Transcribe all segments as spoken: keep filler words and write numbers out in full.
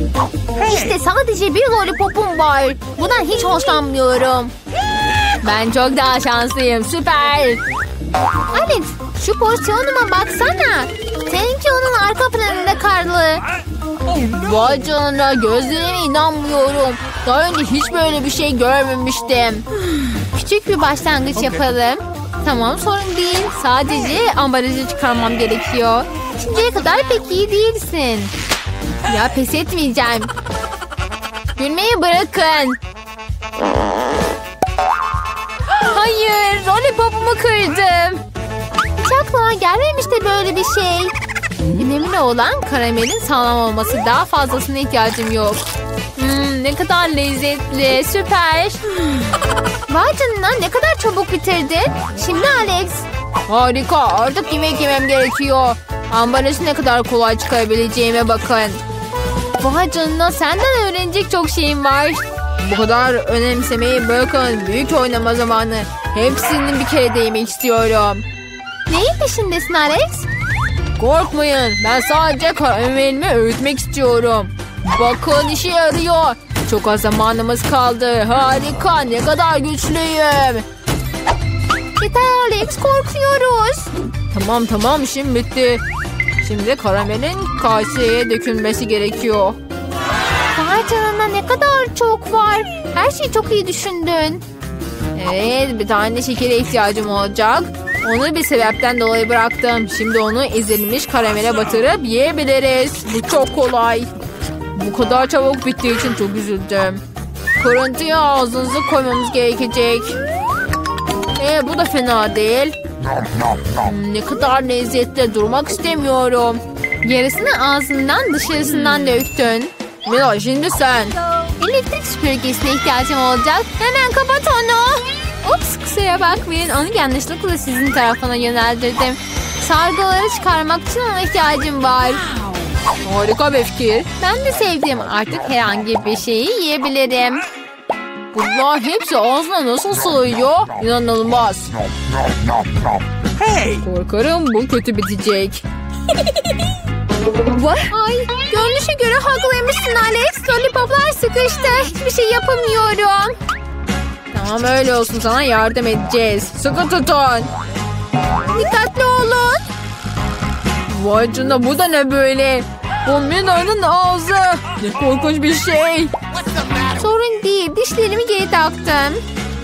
İşte sadece bir lollipopum var. Bundan hiç hoşlanmıyorum. Ben çok daha şanslıyım. Süper. Alex, şu porsiyonuma baksana. Seninki onun arka planında karlı. Vay canına, gözlerime inanmıyorum. Daha önce hiç böyle bir şey görmemiştim. Küçük bir başlangıç yapalım. Tamam, sorun değil. Sadece ambalajı çıkarmam gerekiyor. Şimdiye kadar pek iyi değilsin. Ya pes etmeyeceğim. Gülmeyi bırakın. Hayır, lollipopumu kırdım. Hiç aklıma gelmemişti böyle bir şey. Önemli olan karamelin sağlam olması. Daha fazlasına ihtiyacım yok. Hmm, ne kadar lezzetli. Süper. Vay canına, ne kadar çabuk bitirdin. Şimdi Alex. Harika, artık yemek yemem gerekiyor. Ambalajı ne kadar kolay çıkarabileceğime bakın. Vay canına, senden öğrenecek çok şeyim var. Bu kadar önemsemeyi bırakın. Büyük oynama zamanı. Hepsini bir kere de yemek istiyorum. Neyin peşindesin Alex? Korkmayın. Ben sadece karamelimi öğütmek istiyorum. Bakın, işe yarıyor. Çok az zamanımız kaldı. Harika. Ne kadar güçlüyüm. Yeter Alex, korkuyoruz. Tamam tamam, işim bitti. Şimdi karamelin kaseye dökülmesi gerekiyor. Vay canına, ne kadar çok var. Her şeyi çok iyi düşündün. Evet, bir tane şekere ihtiyacım olacak. Onu bir sebepten dolayı bıraktım. Şimdi onu ezilmiş karamele batırıp yiyebiliriz. Bu çok kolay. Bu kadar çabuk bittiği için çok üzüldüm. Kırıntıya ağzınızı koymamız gerekecek. Ee, bu da fena değil. Hmm, ne kadar lezzetli, durmak istemiyorum. Yarısını ağzından dışarısından döktün. Mila, şimdi sen. Elektrik süpürgesine ihtiyacım olacak. Hemen kapat onu. Ups, kusura bakmayın. Onu yanlışlıkla sizin tarafına yöneldirdim. Sargıları çıkarmak için ona ihtiyacım var. Harika bir fikir. Ben de sevdim. Artık herhangi bir şeyi yiyebilirim. Bunlar hepsi ağzına nasıl sığıyor? İnanılmaz. Hey! Korkarım bu kötü bitecek. Ay, görünüşe göre haklıymışsın Alex. Lollipoplar sıkıştı. Hiçbir şey yapamıyorum. Tamam, öyle olsun, sana yardım edeceğiz. Sıkı tutun. Dikkatli olun. Vay canına, bu da ne böyle? Bu Mina'nın ağzı. Ne korkunç bir şey. Sorun değil, dişlerimi geri taktım.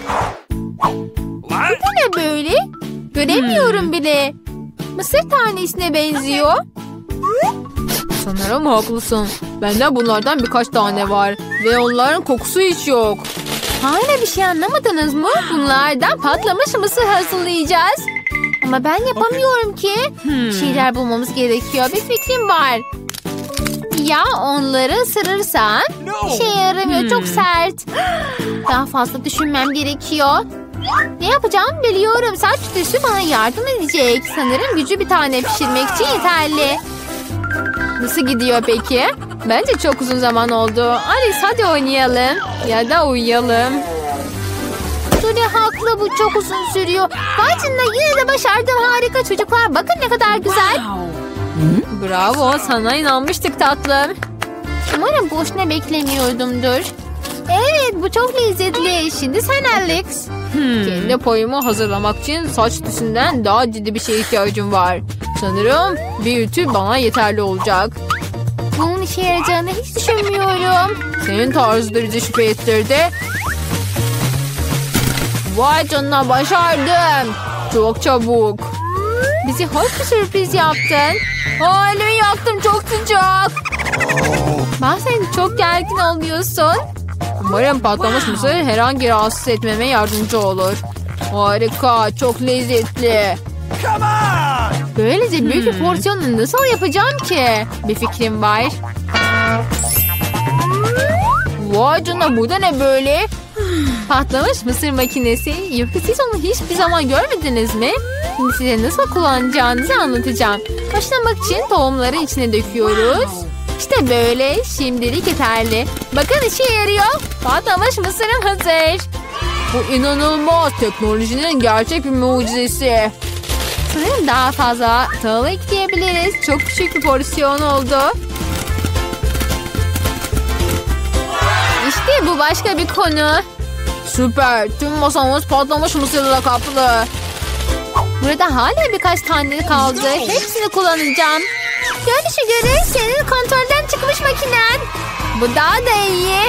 Bu ne böyle? Göremiyorum bile. Mısır tanesine benziyor. Sanırım haklısın. Bende bunlardan birkaç tane var. Ve onların kokusu hiç yok. Hala bir şey anlamadınız mı? Bunlardan patlamış mısır hazırlayacağız. Ama ben yapamıyorum ki. Bir şeyler bulmamız gerekiyor. Bir fikrim var. Ya onları ısırırsan? İşe yaramıyor, çok sert. Daha fazla düşünmem gerekiyor. Ne yapacağımı biliyorum. Saç tüsü bana yardım edecek. Sanırım gücü bir tane pişirmek için yeterli. Nasıl gidiyor peki? Bence çok uzun zaman oldu. Alice, hadi oynayalım. Ya da uyuyalım. Julie haklı, bu çok uzun sürüyor. Vay canına, yine de başardım. Harika çocuklar. Bakın ne kadar güzel. Bravo, sana inanmıştık tatlım. Umarım boşuna beklemiyordumdur. Evet, bu çok lezzetli. Şimdi sen Alex. Hmm. Kendi payımı hazırlamak için saç tüsünden daha ciddi bir şeye ihtiyacım var. Sanırım bir ütü bana yeterli olacak. Bunun işe yarayacağını hiç düşünmüyorum. Senin tarzı bizi şüphe ettirdi. Vay canına, başardım. Çok çabuk. Bizi hoş bir sürpriz yaptın. Aa, elimi yaktım, çok sıcak. Bazen çok gergin oluyorsun. Umarım patlamış mısır herhangi rahatsız etmeme yardımcı olur. Harika, çok lezzetli. Böylece büyük bir porsiyonu nasıl yapacağım ki? Bir fikrim var. Vay canına, bu da ne böyle? Patlamış mısır makinesi. Yoksa siz onu hiçbir zaman görmediniz mi? Şimdi size nasıl kullanacağınızı anlatacağım. Başlamak için tohumları içine döküyoruz. İşte böyle, şimdilik yeterli. Bakın, işe yarıyor. Patlamış mısırım hazır. Bu inanılmaz, teknolojinin gerçek bir mucizesi. Sanırım daha fazla tahıl ekleyebiliriz. Çok küçük bir porsiyon oldu. bu başka bir konu. Süper. Tüm masamız patlamış mısırla kaplı. Burada hala birkaç tane kaldı. Hepsini kullanacağım. Görünüşe göre senin kontrolden çıkmış makinen. Bu daha da iyi.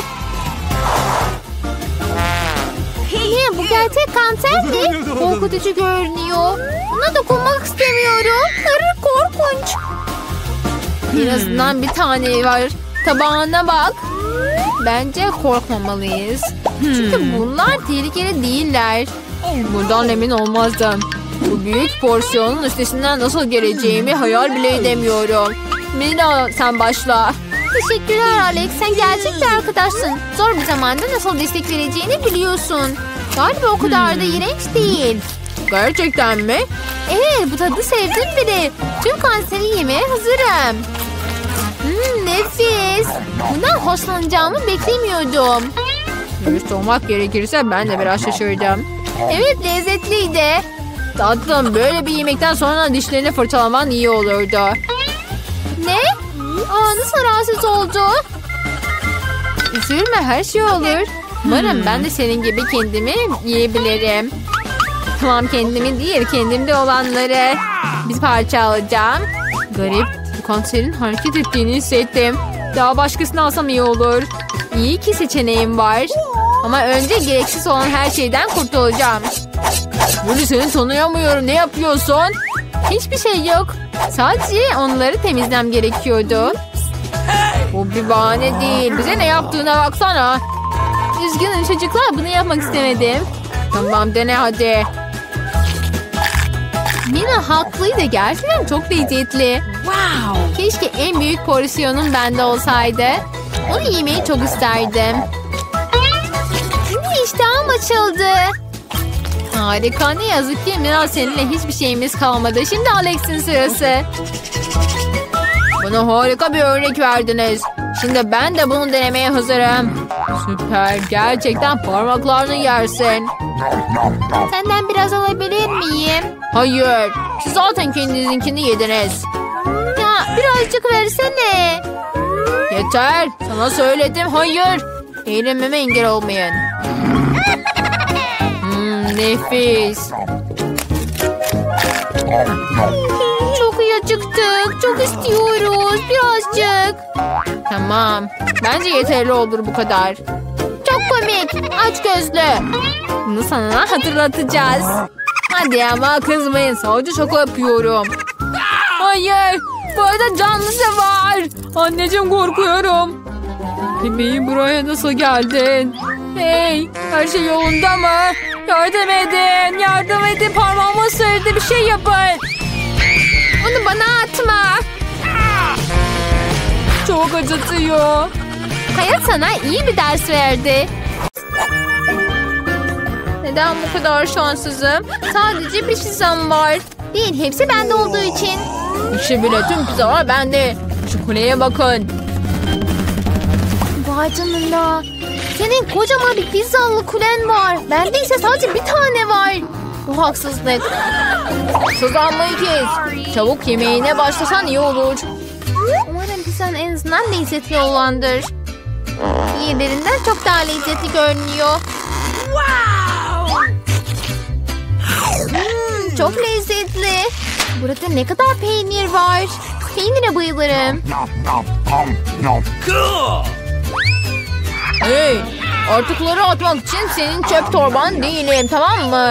Ne, bu gerçek kanser mi? Korkutucu görünüyor. Ona dokunmak istemiyorum. Arı korkunç. En azından bir tane var. Tabağına bak. Bence korkmamalıyız. Çünkü bunlar tehlikeli değiller. Buradan emin olmazdım. Bu büyük porsiyonun üstesinden nasıl geleceğimi hayal bile edemiyorum. Mina, sen başla. Teşekkürler Alex. Sen gerçek bir arkadaşsın. Zor bir zamanda nasıl destek vereceğini biliyorsun. Galiba o kadar da iğrenç değil. Gerçekten mi? Evet, bu tadı sevdim bile. Tüm kanseri yemeye hazırım. Hmm, nefis. Bundan hoşlanacağımı beklemiyordum. Dürüst olmak gerekirse ben de biraz şaşırdım. Evet, lezzetliydi. Tatlım, böyle bir yemekten sonra dişlerini fırçalaman iyi olurdu. Ne? Aa, nasıl rahatsız oldu? Üzülme, her şey olur. Umarım ben de senin gibi kendimi yiyebilirim. Tamam, kendimi değil, kendimde olanları bir parça alacağım. Garip, bu kanserin hareket ettiğini hissettim. Daha başkasını alsam iyi olur. İyi ki seçeneğim var. Ama önce gereksiz olan her şeyden kurtulacağım. Böyle seni tanıyamıyorum. Ne yapıyorsun? Hiçbir şey yok. Sadece onları temizlem gerekiyordu. Bu bir bahane değil. Bize ne yaptığına baksana. Üzgünüm çocuklar. Bunu yapmak istemedim. Tamam, dene hadi. Mina haklıydı. Gerçekten çok lezzetli. Wow. Keşke en büyük porsiyonum bende olsaydı. Onu yemeyi çok isterdim. Şimdi iştahım açıldı. Harika, ne yazık ki Mina, seninle hiçbir şeyimiz kalmadı. Şimdi Alex'in sırası. Bana harika bir örnek verdiniz. Şimdi ben de bunu denemeye hazırım. Süper, gerçekten parmaklarını yersin. Senden biraz alabilir miyim? Hayır, siz zaten kendinizinkini yediniz. Ya birazcık versene. Yeter, sana söyledim, hayır. Eğlenmeme engel olmayın. Hmm, nefis. Çok iyi acıktık. Çok istiyoruz. Birazcık. Tamam. Bence yeterli olur bu kadar. Çok komik. Aç gözlü. Bunu sana hatırlatacağız. Hadi ama kızmayın. Sadece şaka yapıyorum. Hayır. Bu arada canlısı var. Anneciğim, korkuyorum. Bebeğim, buraya nasıl geldin? Hey, her şey yolunda mı? Yardım edin. Yardım edin. Parmağımı ısırdı. Bir şey yapın. Onu bana atma. Çok acıtıyor. Hayat sana iyi bir ders verdi. Neden bu kadar şanssızım? Sadece bir pizzam var. Değil, hepsi bende olduğu için. İşte bile tüm pizzalar bende. Şu kuleye bakın. Vay canına. Senin kocaman bir pizzalı kulen var. Bende ise sadece bir tane var. Bu haksızlık. Sızlanmayı kes. Çabuk yemeğine başlasan iyi olur. Umarım pizzanın en azından lezzetli olandır. Diğerlerinden çok daha lezzetli görünüyor. Hmm, çok lezzetli. Burada ne kadar peynir var. Peynire bayılırım. Hey, artıkları atmak için senin çöp torban değilim, tamam mı?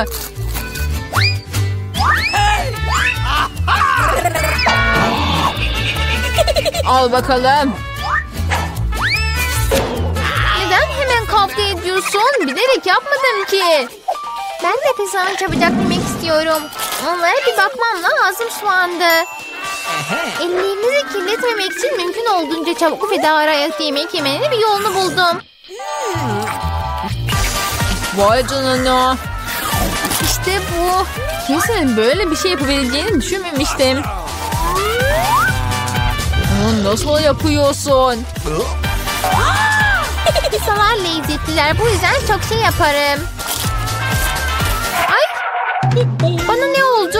Al bakalım. Neden hemen kavga ediyorsun? Bilerek yapmadım ki. Ben de pizzanı çabucak yemek istiyorum. Onlara bir bakmam lazım şu anda. Ellerinizi kirletmemek için mümkün olduğunca çabuk ve daha arayaklı yemek yemenin bir yolunu buldum. Vay canına. İşte bu. Kimsenin böyle bir şey yapabileceğini düşünmemiştim. Bunu nasıl yapıyorsun? Pizzalar lezzetliler. Bu yüzden çok şey yaparım. Ay! Bana ne oldu?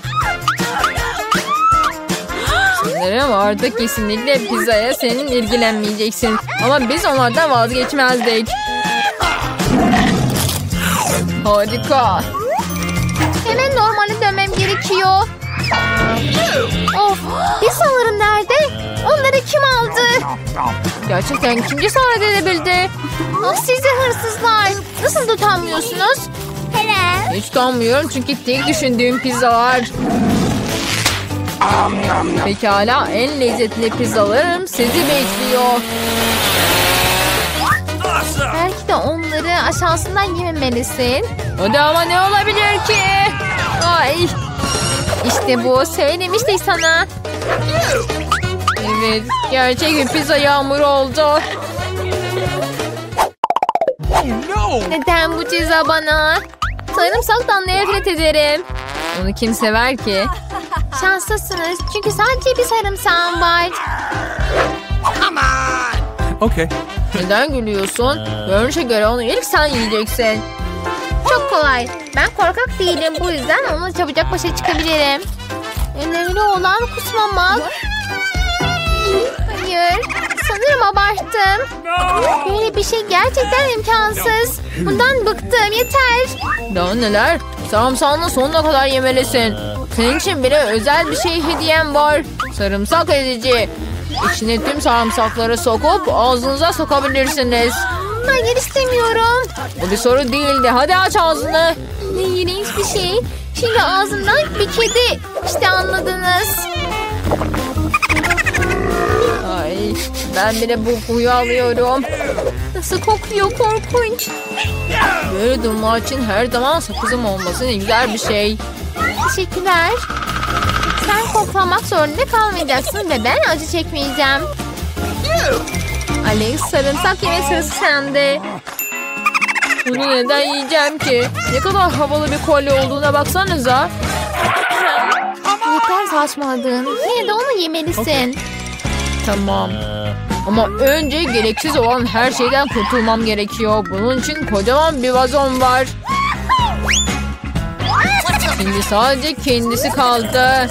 Sanırım artık kesinlikle pizzaya senin ilgilenmeyeceksin. Ama biz onlardan vazgeçmezdik. Harika. Hemen normale dönmem gerekiyor. Of, pizzalarım nerede? Onları kim aldı? Gerçekten kim cesaret edebildi? Ah, sizi hırsızlar. Nasıl da utanmıyorsunuz? Hiç utanmıyorum çünkü tek düşündüğüm pizzalar. Pekala, en lezzetli pizzalarım sizi bekliyor. Belki de onları aşağısından yememelisin. O da ama ne olabilir ki? Ay. İşte bu. Söylemiştik sana. Evet. Gerçek bir pizza yağmuru oldu. Neden bu ceza bana? Sarımsaktan nefret ederim. Onu kim sever ki? Şanslısınız. Çünkü sadece bir sarımsağım var. Okay. Neden gülüyorsun? Görünüşe göre onu ilk sen yiyeceksin. Çok kolay. Ben korkak değilim. Bu yüzden onunla çabucak başa çıkabilirim. Önemli olan kusmamak. Hayır. Sanırım abarttım. Böyle bir şey gerçekten imkansız. Bundan bıktım. Yeter. Daha neler? Sarımsağını sonuna kadar yemelisin. Senin için bile özel bir şey hediyem var. Sarımsak ezici. İçine tüm sarımsakları sokup ağzınıza sokabilirsiniz. Hayır, istemiyorum. Bu bir soru değildi. Hadi aç ağzını. Ne iğrenç bir şey. Şimdi ağzımdan bir kedi. İşte anladınız. Ay, ben bile bu kokuyu alıyorum. Nasıl kokuyor, korkunç. Böyle durumlar için her zaman sakızım olması ne güzel bir şey. Teşekkürler. Sen koklamak zorunda kalmayacaksın ve ben acı çekmeyeceğim. Alex, sarımsak yeme sırası sende. Bunu neden yiyeceğim ki? Ne kadar havalı bir kolye olduğuna baksanıza. Yeter saçmaladın. Yine de onu yemelisin. Tamam. Ama önce gereksiz olan her şeyden kurtulmam gerekiyor. Bunun için kocaman bir vazom var. Şimdi sadece kendisi kaldı.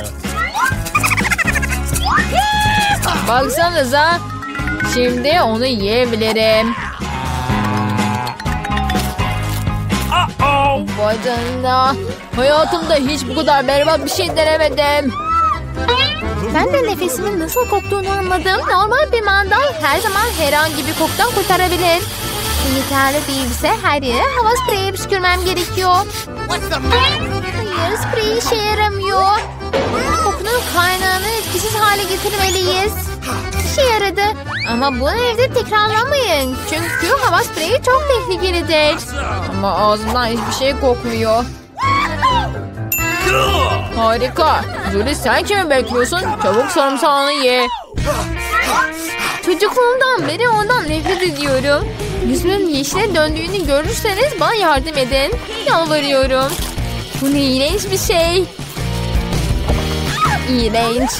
Baksanıza. Şimdi onu yiyebilirim. Vay canına. Hayatımda hiç bu kadar berbat bir şey denemedim. Ben de nefesimin nasıl koktuğunu anladım. Normal bir mandal her zaman herhangi bir kokudan kurtarabilir. Yeterli değilse her yere hava spreyi püskürmem gerekiyor. Hayır, sprey işe yaramıyor. Kokunun kaynağını etkisiz hale getirmeliyiz. İşe yaradı. Ama bunu evde tekrarlamayın. Çünkü hava spreyi çok tehlikelidir. Ama ağzımdan hiçbir şey kokmuyor. Harika. Julie, sen kimi bekliyorsun? Çabuk sarımsağını ye. Çocukluğumdan beri ondan nefret ediyorum. Yüzümün yeşile döndüğünü görürseniz bana yardım edin. Yalvarıyorum. Bu ne iğrenç bir şey. İğrenç.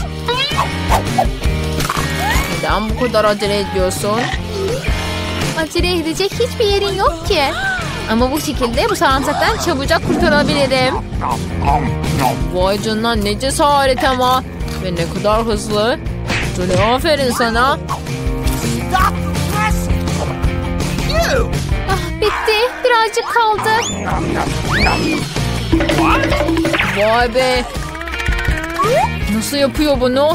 Neden bu kadar acele ediyorsun? Acele edecek hiçbir yerin yok ki. Ama bu şekilde bu sarımsaktan çabucak kurtarabilirim. Vay canına, ne cesaret ama. Ve ne kadar hızlı. Julie, aferin sana. Ah, bitti. Birazcık kaldı. Vay be. Nasıl yapıyor bunu?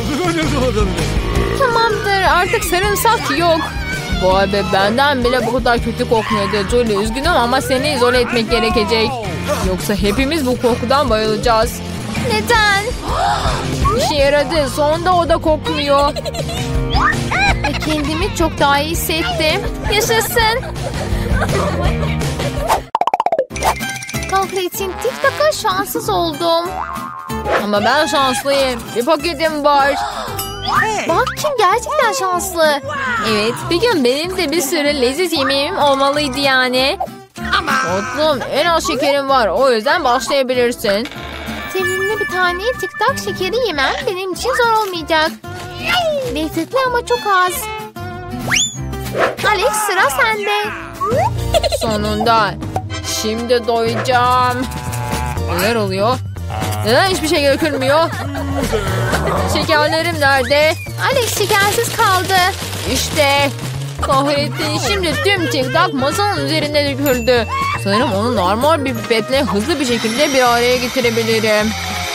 Tamamdır, artık sarımsak yok. Vay be, benden bile bu kadar kötü kokmuyordu. Julie, üzgünüm ama seni izole etmek gerekecek. Yoksa hepimiz bu kokudan bayılacağız. Neden? İşe yaradı. Sonunda o da kokmuyor. Ve kendimi çok daha iyi hissettim. Yaşasın. Kahretsin, TikTok'a şanssız oldum. Ama ben şanslıyım. Bir paketim var. Bak, kim gerçekten şanslı. Evet, bir gün benim de bir sürü leziz yemeğim olmalıydı yani. Tatlım, en az şekerim var. O yüzden başlayabilirsin. Sevimli bir tane TikTok şekeri yemem benim için zor olmayacak. Lezzetli ama çok az. Alex, sıra sende. Sonunda. Şimdi doyacağım. Neler oluyor? Neden hiçbir şey dökülmüyor? Şekerlerim nerede? Alex şekersiz kaldı. İşte. Kahretsin, şimdi tüm TikTok masanın üzerinde döküldü. Sanırım onu normal bir pipetle hızlı bir şekilde bir araya getirebilirim.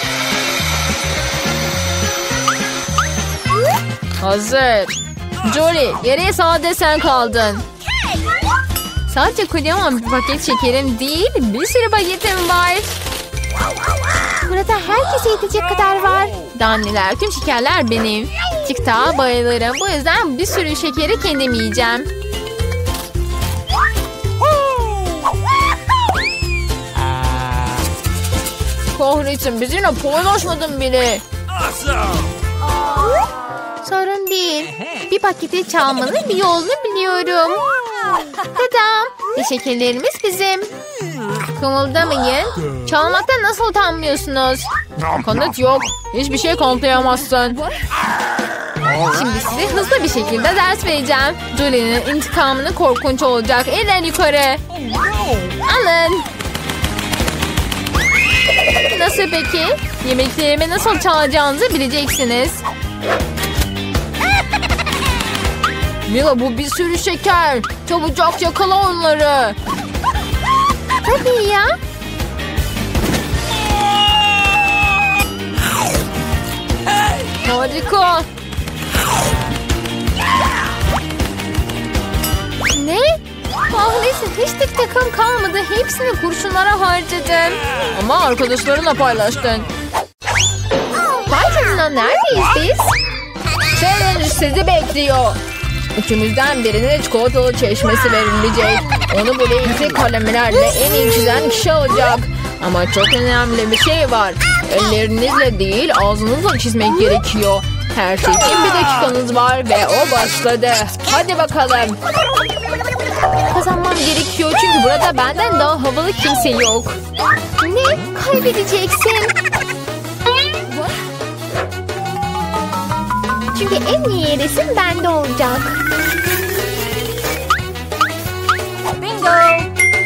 Hazır. Jolie, geriye sadece sen kaldın. Sadece kocaman bir paket şekerim değil, bir sürü paketim var. Burada herkese yetecek kadar var. Danneler, tüm şekerler benim. Çıktağa bayılırım. Bu yüzden bir sürü şekeri kendim yiyeceğim. Kahretsin, bizimle paylaşmadın bile. Sorun değil. Bir paketi çalmanın bir yolunu biliyorum. Tadam. Ve şekerlerimiz bizim. Kımıldamayın. Çalmaktan nasıl utanmıyorsunuz? Kanıt yok. Hiçbir şey kanıtlayamazsın. Şimdi size hızlı bir şekilde ders vereceğim. Julie'nin intikamını korkunç olacak. Eller yukarı. Alın. Nasıl peki? Yemeklerimi nasıl çalacağınızı bileceksiniz. Mila, bu bir sürü şeker. Çabucak yakala onları. Tabii ya. Harika. Ne? Kahretsin, hiç de takım kalmadı. Hepsini kurşunlara harcadım. Ama arkadaşlarınla paylaştın. Vay canına, neredeyiz biz? Challenge sizi bekliyor. Üçümüzden birine çikolatalı çeşmesi verilecek. Onu bu renkli kalemlerle en iyi çizen kişi olacak. Ama çok önemli bir şey var. Ellerinizle değil, ağzınızla çizmek gerekiyor. Her şey için bir dakikanız var ve o başladı. Hadi bakalım. Kazanmam gerekiyor çünkü burada benden daha havalı kimse yok. Ne? Kaybedeceksin. Çünkü en iyi resim bende olacak. Bingo.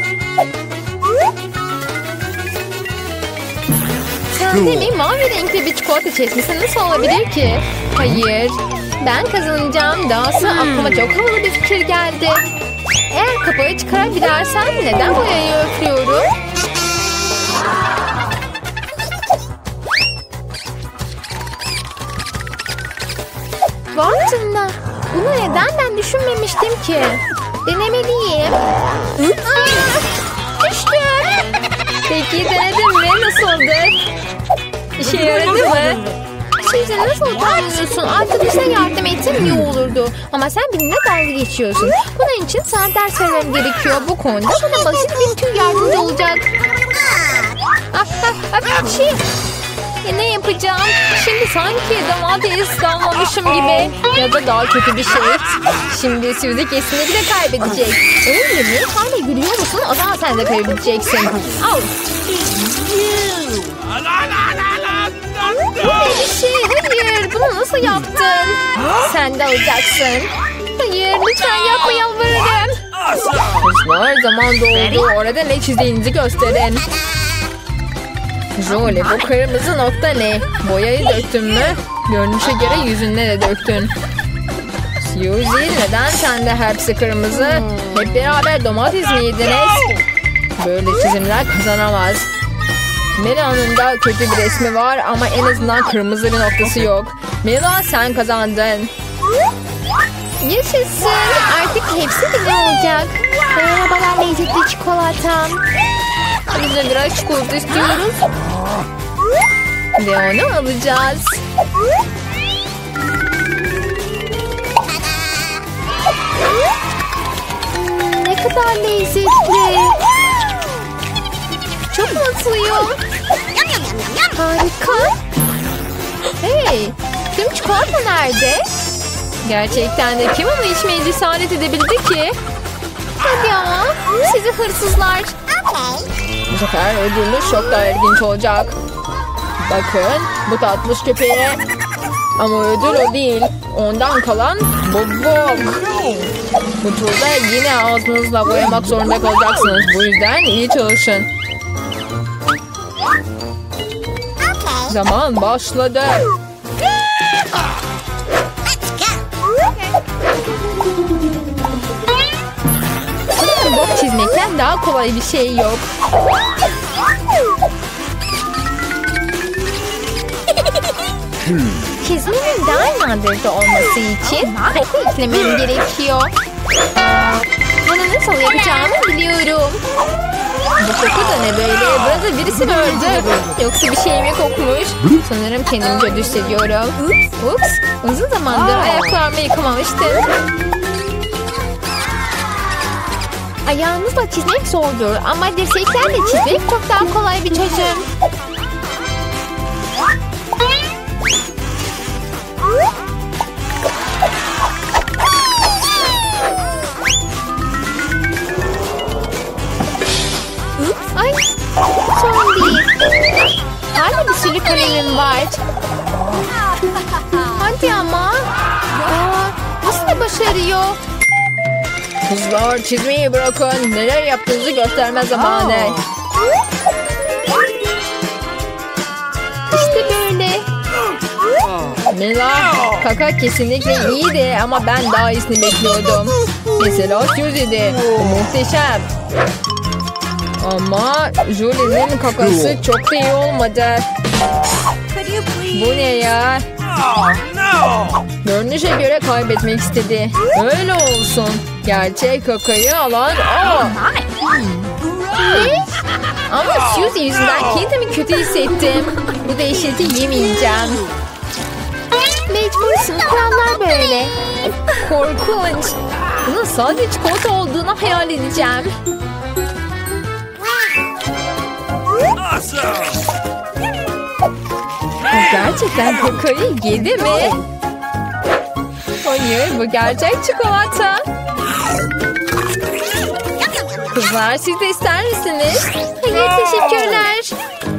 Sende mi? Mavi renkli bir çikolata çeşmesi nasıl olabilir ki? Hayır. Ben kazanacağım. Dahası aklıma çok havalı bir fikir geldi. Eğer kapağı çıkarabilirsem neden boyayı öpüyorum? Vay canına. Bunu neden ben düşünmemiştim ki? Denemeliyim. Aa, düştüm. Peki denedin mi? Nasıldı? İşe yaradı mı? Şimdi nasıl utanmıyorsun? Arkadaşına yardım etsen iyi olurdu. Ama sen benimle dalga geçiyorsun. Bunun için sana ders vermem gerekiyor. Bu konuda bana basit bir tüy yardımcı olacak. Ah, ah, ah, şey. E, ne yapacağım? Şimdi sanki domates damlamışım gibi. Ya da daha kötü bir şey. Şimdi Suzy kesinlikle kaybedecek. Öyle mi? Hala gülüyor musun? O zaman sen de kaybedeceksin. Al. Bu ne bir şey? Hayır. Bunu nasıl yaptın? Sen de alacaksın. Hayır. Lütfen yapma, yalvarırım. Kızlar, zaman doldu. Orada ne çizdiğinizi gösterin. Jolie, bu kırmızı nokta ne? Boyayı döktün mü? Görünüşe göre yüzüne de döktün. Suzy, neden sende hepsi kırmızı? Hep beraber domates mi yediniz? Böyle çizimler kazanamaz. Mila'nın da kötü bir resmi var ama en azından kırmızı bir noktası yok. Mila, sen kazandın. Yaşasın. Artık hepsi güzel olacak. Merhabalar lezzetli çikolatam. Biz de biraz çikolata istiyoruz. Ve onu alacağız. Hmm, ne kadar lezzetli. Çok mutluyum. Harika. Hey, tüm çikolata nerede? Gerçekten de kim onu içmeye cesaret edebildi ki? Hadi ama, sizi hırsızlar. Bu sefer ödülünüz çok daha ilginç olacak. Bakın, bu tatlış köpeğe. Ama ödül o değil. Ondan kalan bobok. Bu turda yine ağzınızla boyamak zorunda kalacaksınız. Bu yüzden iyi çalışın. Zaman başladı. Sanırım bok çizmeyi çizmekten daha kolay bir şey yok. Çizmenin daha nadir olması için koku eklemem gerekiyor. Bunu nasıl yapacağımı biliyorum. Bu koku da ne böyle? Burada birisi mi öldü? Yoksa bir şey mi kokmuş? Sanırım kendimi kötü hissediyorum. Ups, uzun zamandır ayaklarımı yıkamamıştım. Ayağınızla çizmek zordur ama dirseklerle çizmek çok daha kolay bir çözüm. Ay, sorun değil. Hala bir sürü kalemim var. Hadi ama. Aa, nasıl da başarıyor? Kızlar çizmeyi bırakın. Neler yaptığınızı gösterme zamanı. İşte böyle. Mila, kaka kesinlikle iyiydi ama ben daha iyisini bekliyordum. Mesela Susie'di. Bu muhteşem. Ama Julie'nin kakası çok da iyi olmadı. Bu ne ya? Görünüşe göre kaybetmek istedi. Öyle olsun. Gerçek kakayı alan o. Ne? Ama Susie yüzünden kendimi kötü hissettim. Bu değişikliği yemeyeceğim. Mecbursun. Kurallar böyle. Korkunç. Bunun sadece çikolata olduğunu hayal edeceğim. Gerçekten kakayı yedi mi? Hayır, bu gerçek çikolata. Kızlar, siz de ister misiniz? Hayır, teşekkürler.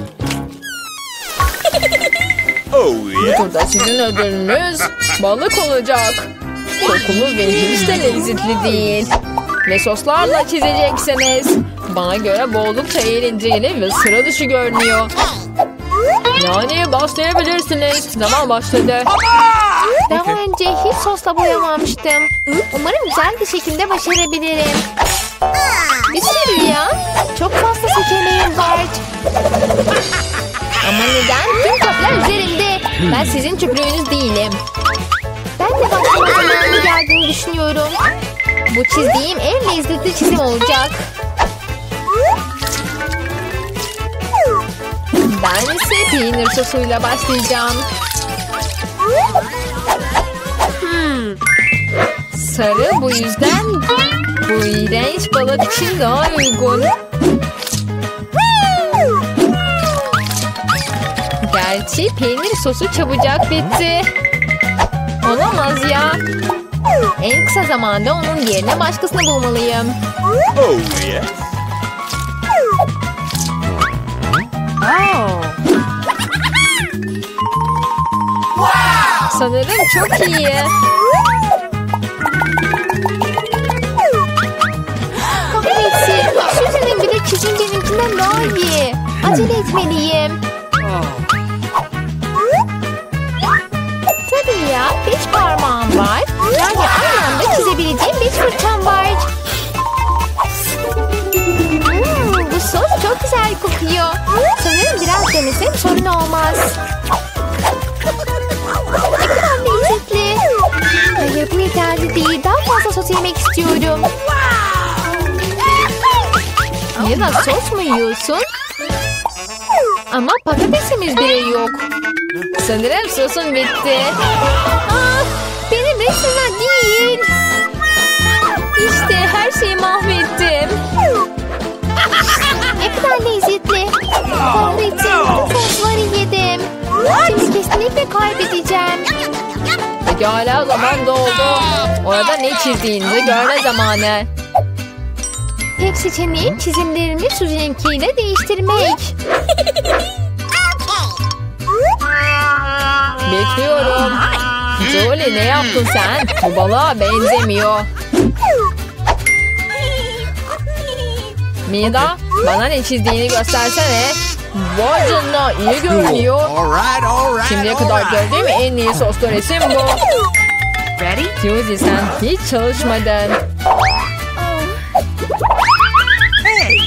Bu turda sizin ödülünüz balık olacak. Kokulu ve hiç de lezzetli değil. Ve soslarla çizeceksiniz. Bana göre bu oldukça eğlenceli ve sıra dışı görünüyor. Yani başlayabilirsiniz. Zaman başladı. Daha önce hiç sosla boyamamıştım. Umarım güzel bir şekilde başarabilirim. Bir sürü ya. Çok fazla seçeneğim var. Ama neden? Tüm kaplar üzerimde. Ben sizin çöplüğünüz değilim. Ben de başlama zamanı geldiğini düşünüyorum. Bu çizdiğim en lezzetli çizim olacak. Ben ise peynir sosuyla başlayacağım. Hmm. Sarı bu yüzden bu iğrenç balık için daha uygun. Gerçi peynir sosu çabucak bitti. Olamaz ya. En kısa zamanda onun yerine başkasını bulmalıyım. Oh yeah. Oh. Wow. Sanırım çok iyi. Kahretsin. Susie'nin bile çizim benimkinden daha iyi. Acele etmeliyim. Tabii ya. Beş parmağım var. Yani aynı anda çizebileceğim beş fırçam var. Hmm, bu sos çok güzel kokuyor. Sanırım biraz denesem sorun olmaz. Ne kadar lezzetli. Hayır, bu yeterli değil. Daha fazla sos yemek istiyorum. Ya da sos mu yiyorsun? Ama patatesimiz bile yok. Sanırım sosun bitti. Ah, benim resimler değil. İşte her şeyi mahvettim. Ne kadar lezzetli. Kahretsin, bu sosları yedim. Şimdi kesinlikle kaybedeceğim. Pekala, zaman doldu. Orada ne çizdiğinizi görme zamanı. Tek seçeneğim çizimlerimi Susie'ninkiyle değiştirmek. Bekliyorum. Julie, ne yaptın sen? Bu balığa benzemiyor. Mida, bana ne çizdiğini göstersene. Vay canına, iyi görünüyor. Şimdiye kadar gördüğüm en iyi soslu resim bu. Susie, sen hiç çalışmadın.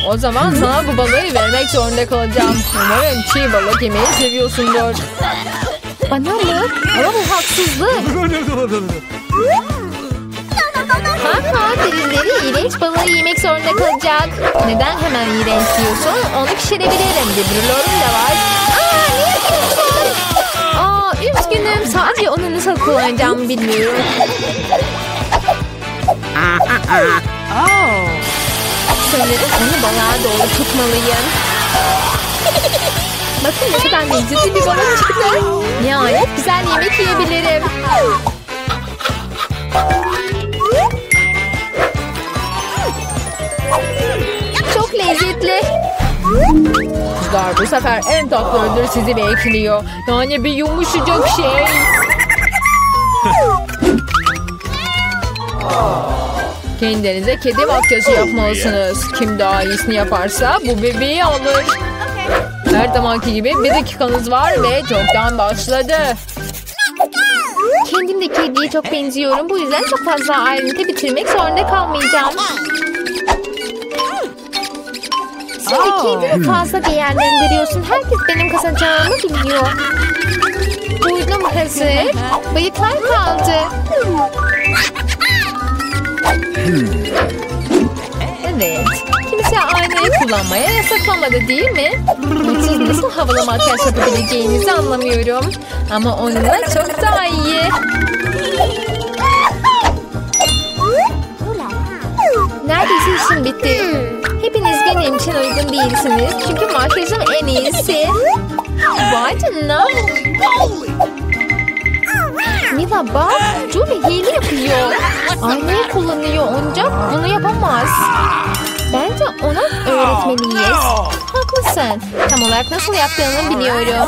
O zaman sana bu balığı vermek zorunda kalacağım. Umarım çiğ balık yemeyi seviyorsundur. Bana mı? Ama bu haksızlık. Haha, birileri iğrenç balığı yemek zorunda kalacak. Neden hemen iğrenç diyorsun? Onu pişirebilirim. Debrülörüm de var. Aa, ne yapıyorsun? Aa, üzgünüm. Sadece onu nasıl kullanacağımı bilmiyorum. Oh. Sanırım onu balığa doğru tutmalıyım. Bakın ne kadar lezzetli bir balık çıktı. Nihayet güzel yemek yiyebilirim. Çok lezzetli. Kızlar, bu sefer en tatlı ödül sizi bekliyor. Yani bir yumuşacık şey. Kendinize kedi makyajı yapmalısınız. Kim daha iyisini yaparsa bu bebeği alır. Her zamanki gibi bir dakikanız var ve çoktan başladı. Kendim de kediye çok benziyorum. Bu yüzden çok fazla ayrıntı bitirmek zorunda kalmayacağım. Şimdi kendini fazla değerlendiriyorsun. Herkes benim kazanacağımı biliyor. Burnum hazır. Bıyıklar kaldı. Evet. Kimse aynayı kullanmaya yasaklamadı değil mi? Siz nasıl havalı makyaj yapabileceğinizi anlamıyorum. Ama onunla çok daha iyi. Neredeyse işim bitti. Hepiniz benim için uygun değilsiniz. Çünkü makyajım en iyisi. Vay canına. Mila bak. Julie hile yapıyor. Aynayı kullanıyor ancak onu yapamaz. Bence ona öğretmeliyiz. Haklısın. Tam olarak nasıl yaptığını biliyorum.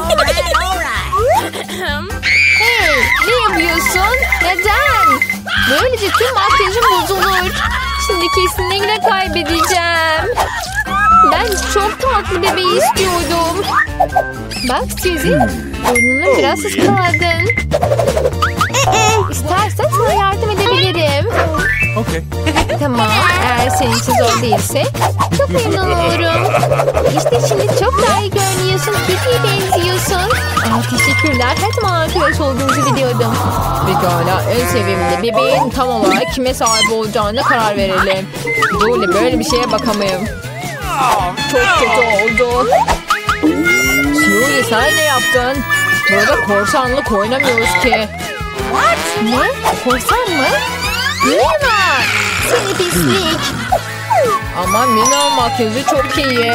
Hey, ne yapıyorsun? Neden? Böylece tüm makyajım bozulur. Şimdi kesinlikle kaybedeceğim. Ben çok tatlı bebeği istiyordum. Bak Suzy, burnunu biraz ıskaladın. İstersen sana yardım edebilirim. Okay. Tamam, eğer senin için zor değilse çok memnun olurum. İşte şimdi çok daha iyi görünüyorsun. Kediye benziyorsun. Aa, teşekkürler. Her zaman arkadaş olduğunuzu biliyordum. Pekala, en sevimli bebeğin tam olarak kime sahip olacağına karar verelim. Julie, böyle bir şeye bakamayım. Çok kötü oldu. Julie, sen ne yaptın? Burada korsanlık oynamıyoruz ki. What? Ne? Korsan mı? Mina! Seni pislik. Ama Mina makyajı çok iyi.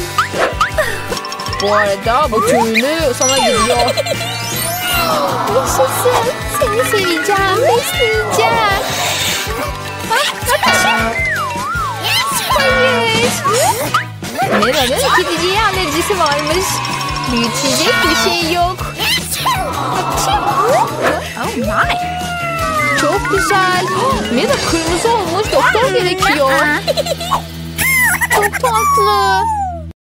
Bu arada bu tüylü sana gidiyor. Yaşasın. Seni seveceğim. Besleyeceğim. Hayır. Mina'nın kediciye alerjisi varmış. Büyütecek bir şey yok. Oh my. Çok güzel. Mina kırmızı olmuş. Doktor gerekiyor. Çok tatlı.